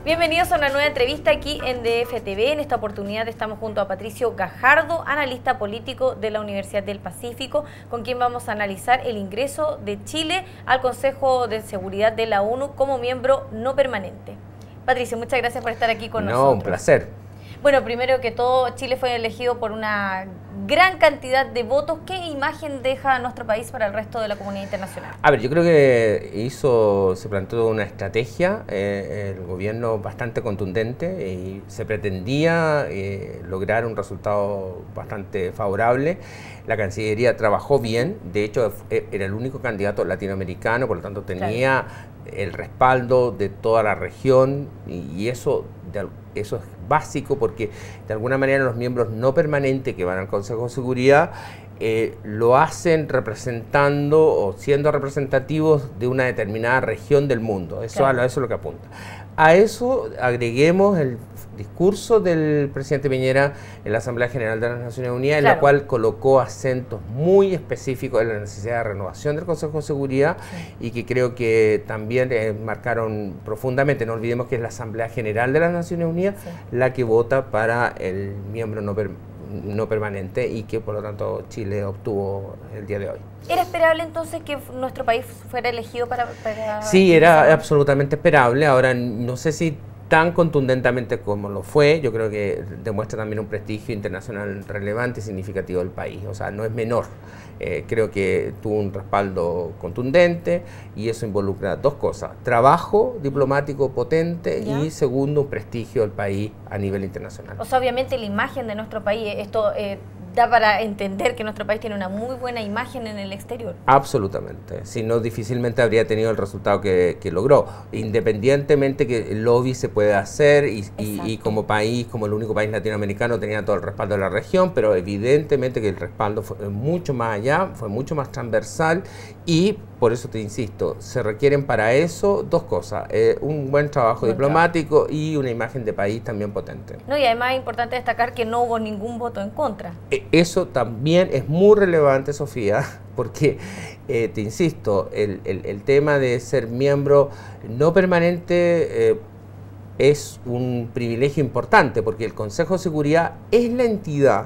Bienvenidos a una nueva entrevista aquí en DF-TV. En esta oportunidad estamos junto a Patricio Gajardo, analista político de la Universidad del Pacífico, con quien vamos a analizar el ingreso de Chile al Consejo de Seguridad de la ONU como miembro no permanente. Patricio, muchas gracias por estar aquí con nosotros. Un placer. Bueno, primero que todo, Chile fue elegido por una gran cantidad de votos. ¿Qué imagen deja nuestro país para el resto de la comunidad internacional? A ver, yo creo que se planteó una estrategia, el gobierno bastante contundente y se pretendía lograr un resultado bastante favorable. La Cancillería trabajó bien, de hecho era el único candidato latinoamericano, por lo tanto tenía el respaldo de toda la región y eso es básico porque de alguna manera los miembros no permanentes que van al Consejo de Seguridad lo hacen representando o siendo representativos de una determinada región del mundo. Eso es lo que apunta. A eso agreguemos el discurso del presidente Piñera en la Asamblea General de las Naciones Unidas, en la cual colocó acentos muy específicos en la necesidad de renovación del Consejo de Seguridad y que creo que también marcaron profundamente. No olvidemos que es la Asamblea General de las Naciones Unidas la que vota para el miembro no permanente y que por lo tanto Chile obtuvo el día de hoy. ¿Era esperable entonces que nuestro país fuera elegido para Sí, era absolutamente esperable. Ahora no sé si tan contundentemente como lo fue. Yo creo que demuestra también un prestigio internacional relevante y significativo del país, o sea, no es menor. Creo que tuvo un respaldo contundente y eso involucra dos cosas: trabajo diplomático potente y segundo, un prestigio del país a nivel internacional. O sea, obviamente la imagen de nuestro país, esto da para entender que nuestro país tiene una muy buena imagen en el exterior. Absolutamente, si no difícilmente habría tenido el resultado que logró, independientemente que el lobby se puede hacer y como país, como el único país latinoamericano tenía todo el respaldo de la región, pero evidentemente que el respaldo fue mucho más allá, fue mucho más transversal y por eso te insisto, se requieren para eso dos cosas, un buen trabajo diplomático y una imagen de país también potente. No, y además es importante destacar que no hubo ningún voto en contra. Eso también es muy relevante, Sofía, porque, te insisto, el tema de ser miembro no permanente es un privilegio importante, porque el Consejo de Seguridad es la entidad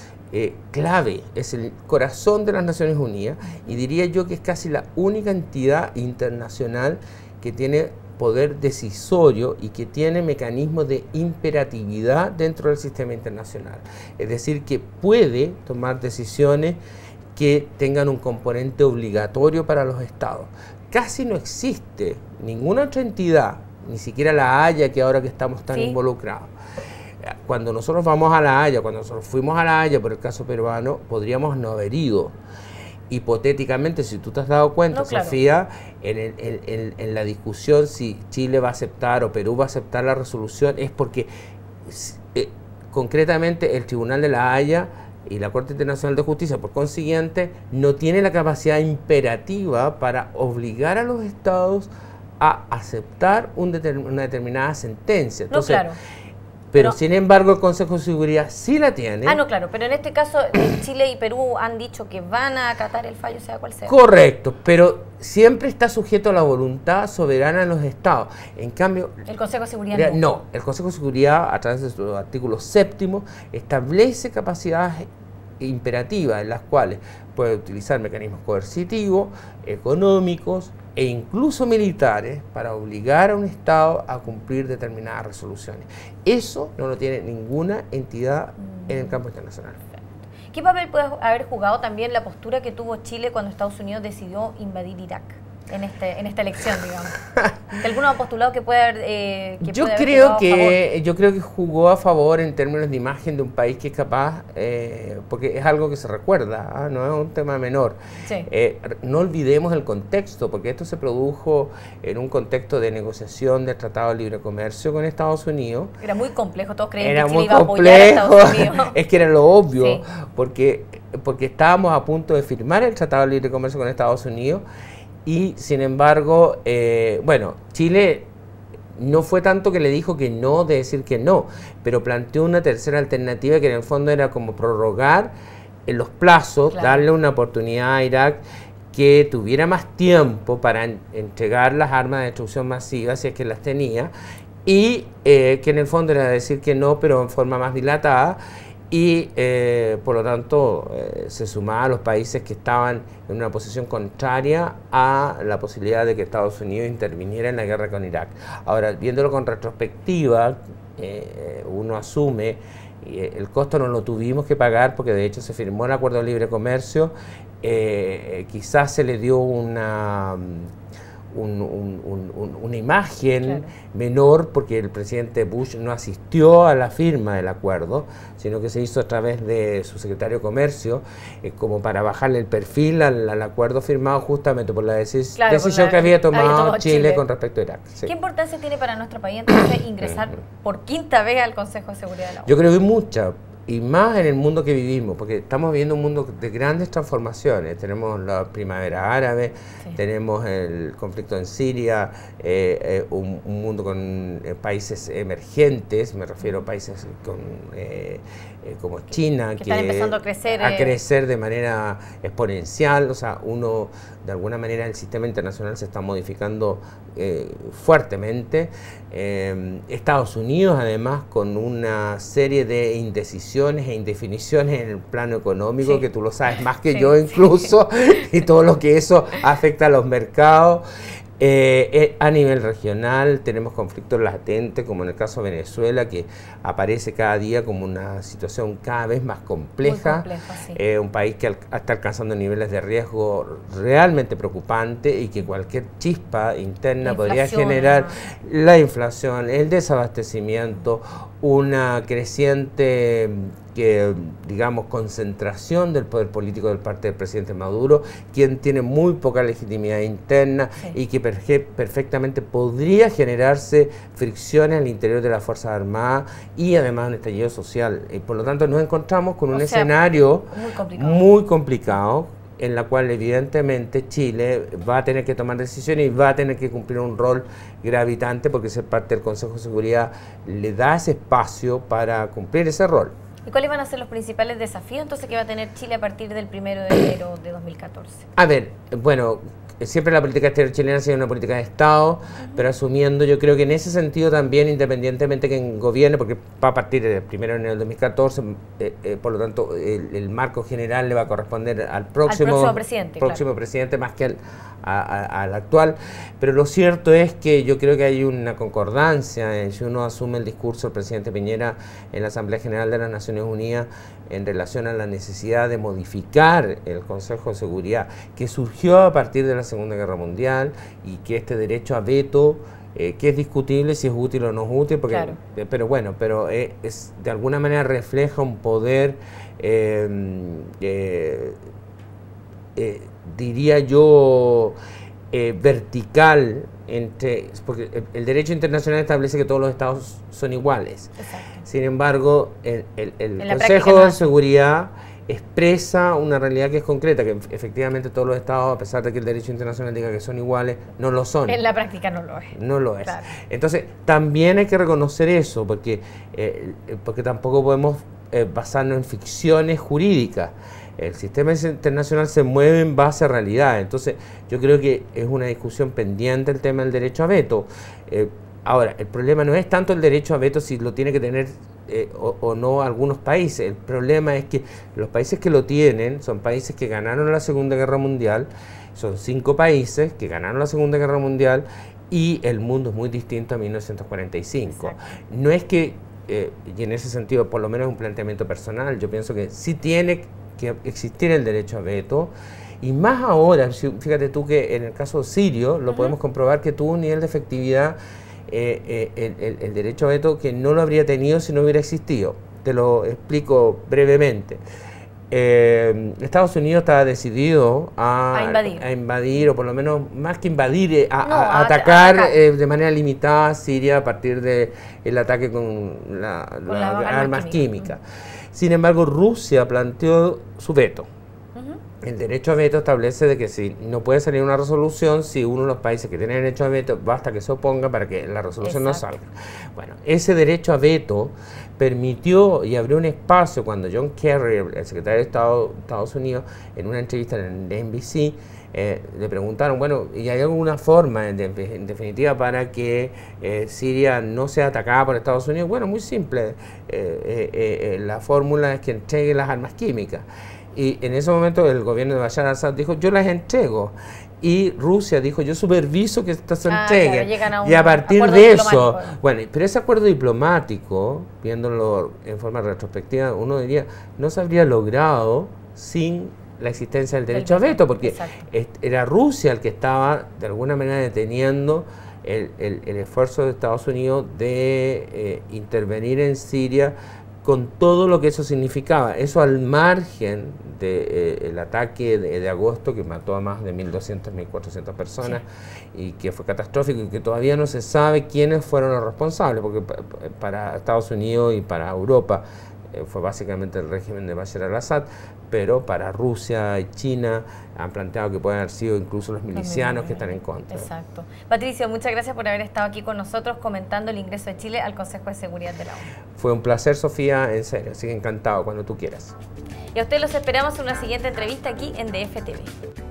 clave, es el corazón de las Naciones Unidas y diría yo que es casi la única entidad internacional que tiene poder decisorio y que tiene mecanismos de imperatividad dentro del sistema internacional. Es decir, que puede tomar decisiones que tengan un componente obligatorio para los estados. Casi no existe ninguna otra entidad, ni siquiera la Haya, que ahora que estamos tan involucrados. Cuando nosotros vamos a la Haya, cuando nosotros fuimos a la Haya por el caso peruano, podríamos no haber ido. Hipotéticamente, si tú te has dado cuenta, Sofía, en la discusión si Chile va a aceptar o Perú va a aceptar la resolución, es porque concretamente el Tribunal de la Haya y la Corte Internacional de Justicia, por consiguiente, no tiene la capacidad imperativa para obligar a los estados a aceptar una determinada sentencia. Entonces, pero sin embargo el Consejo de Seguridad sí la tiene. Pero en este caso Chile y Perú han dicho que van a acatar el fallo, sea cual sea. Correcto, pero siempre está sujeto a la voluntad soberana de los estados. En cambio, el Consejo de Seguridad no. El Consejo de Seguridad, a través de su artículo 7º, establece capacidades imperativas en las cuales puede utilizar mecanismos coercitivos, económicos e incluso militares para obligar a un Estado a cumplir determinadas resoluciones. Eso no lo tiene ninguna entidad en el campo internacional. ¿Qué papel puede haber jugado también la postura que tuvo Chile cuando Estados Unidos decidió invadir Irak en esta elección, digamos? ¿De alguno postulado que puede haber yo creo que jugó a favor en términos de imagen de un país que es capaz, porque es algo que se recuerda, no es un tema menor. No olvidemos el contexto, porque esto se produjo en un contexto de negociación del Tratado de Libre Comercio con Estados Unidos. Era muy complejo, todos creían que Chile iba a apoyar a Estados Unidos. Es que era lo obvio, porque estábamos a punto de firmar el Tratado de Libre Comercio con Estados Unidos. Y sin embargo, Chile no fue tanto que le dijo que no de decir que no, pero planteó una tercera alternativa que en el fondo era como prorrogar en los plazos, darle una oportunidad a Irak que tuviera más tiempo para entregar las armas de destrucción masiva, si es que las tenía, y que en el fondo era decir que no, pero en forma más dilatada, y por lo tanto se sumaba a los países que estaban en una posición contraria a la posibilidad de que Estados Unidos interviniera en la guerra con Irak. Ahora, viéndolo con retrospectiva, uno asume, el costo no lo tuvimos que pagar porque de hecho se firmó el Acuerdo de Libre Comercio, quizás se le dio una imagen, claro, menor porque el presidente Bush no asistió a la firma del acuerdo, sino que se hizo a través de su secretario de Comercio, como para bajarle el perfil al acuerdo firmado justamente por la decisión que había tomado Chile con respecto a Irak. Sí. ¿Qué importancia tiene para nuestro país entonces ingresar por quinta vez al Consejo de Seguridad de la ONU? Yo creo que mucha. Y más en el mundo que vivimos, porque estamos viviendo un mundo de grandes transformaciones. Tenemos la primavera árabe, sí, tenemos el conflicto en Siria, un mundo con países emergentes, me refiero a países como China, que están empezando a crecer de manera exponencial. O sea, de alguna manera el sistema internacional se está modificando fuertemente. Estados Unidos, además, con una serie de indecisiones e indefiniciones en el plano económico, sí, que tú lo sabes más que sí, yo incluso, sí, y todo lo que eso afecta a los mercados. A nivel regional tenemos conflictos latentes, como en el caso de Venezuela, que aparece cada día como una situación cada vez más compleja, sí, un país que está alcanzando niveles de riesgo realmente preocupantes y que cualquier chispa interna podría generar la inflación, el desabastecimiento, una creciente digamos, concentración del poder político del parte del presidente Maduro, quien tiene muy poca legitimidad interna, sí, y que perfectamente podría generarse fricciones al interior de las Fuerzas Armadas y además un estallido social. Por lo tanto, nos encontramos con un escenario muy complicado, en la cual evidentemente Chile va a tener que tomar decisiones y va a tener que cumplir un rol gravitante, porque ser parte del Consejo de Seguridad le da ese espacio para cumplir ese rol. ¿Y cuáles van a ser los principales desafíos entonces que va a tener Chile a partir del 1 de enero de 2014? A ver, bueno, siempre la política exterior chilena ha sido una política de Estado, pero asumiendo, yo creo que en ese sentido también, independientemente que quien gobierne, porque va a partir del 1 de enero del 2014, por lo tanto el marco general le va a corresponder al próximo presidente más que al actual, pero lo cierto es que yo creo que hay una concordancia, si uno asume el discurso del presidente Piñera en la Asamblea General de las Naciones Unidas en relación a la necesidad de modificar el Consejo de Seguridad, que surgió a partir de la Segunda Guerra Mundial, y que este derecho a veto, que es discutible si es útil o no es útil, porque, claro, pero bueno, es de alguna manera refleja un poder, diría yo, vertical, porque el derecho internacional establece que todos los estados son iguales. Exacto. Sin embargo, el Consejo de Seguridad expresa una realidad que es concreta, que efectivamente todos los estados, a pesar de que el derecho internacional diga que son iguales, no lo son. En la práctica no lo es. No lo es. Claro. Entonces, también hay que reconocer eso, porque tampoco podemos basarnos en ficciones jurídicas. El sistema internacional se mueve en base a realidad. Entonces, yo creo que es una discusión pendiente el tema del derecho a veto. Ahora, el problema no es tanto el derecho a veto si lo tiene que tener o no algunos países. El problema es que los países que lo tienen son países que ganaron la Segunda Guerra Mundial, son 5 países que ganaron la Segunda Guerra Mundial, y el mundo es muy distinto a 1945. Exacto. No es que, y en ese sentido, por lo menos es un planteamiento personal, yo pienso que sí tiene que existir el derecho a veto, y más ahora, fíjate tú que en el caso sirio lo podemos comprobar que tuvo un nivel de efectividad, el derecho a veto, que no lo habría tenido si no hubiera existido. Te lo explico brevemente. Estados Unidos estaba decidido a invadir, o por lo menos más que invadir, a atacar de manera limitada a Siria a partir del ataque con las armas químicas. Sin embargo, Rusia planteó su veto. El derecho a veto establece de que si no puede salir una resolución, si uno de los países que tiene derecho a veto basta que se oponga para que la resolución no salga. Bueno, ese derecho a veto permitió y abrió un espacio cuando John Kerry, el secretario de Estado de Estados Unidos, en una entrevista en NBC, le preguntaron, bueno, ¿y hay alguna forma en definitiva para que Siria no sea atacada por Estados Unidos? Bueno, muy simple, la fórmula es que entregue las armas químicas. Y en ese momento el gobierno de Bashar al-Assad dijo, yo las entrego. Y Rusia dijo, yo superviso que estas se entreguen. Claro, y a partir de eso, bueno, pero ese acuerdo diplomático, viéndolo en forma retrospectiva, uno diría, no se habría logrado sin la existencia del derecho a veto, porque era Rusia el que estaba de alguna manera deteniendo el esfuerzo de Estados Unidos de intervenir en Siria con todo lo que eso significaba. Eso al margen del ataque de agosto que mató a más de 1.200, 1.400 personas y que fue catastrófico y que todavía no se sabe quiénes fueron los responsables, porque para Estados Unidos y para Europa fue básicamente el régimen de Bashar al-Assad, pero para Rusia y China han planteado que pueden haber sido incluso los milicianos que están en contra. Exacto. Patricio, muchas gracias por haber estado aquí con nosotros comentando el ingreso de Chile al Consejo de Seguridad de la ONU. Fue un placer, Sofía, en serio, así que encantado, cuando tú quieras. Y a ustedes los esperamos en una siguiente entrevista aquí en DF TV.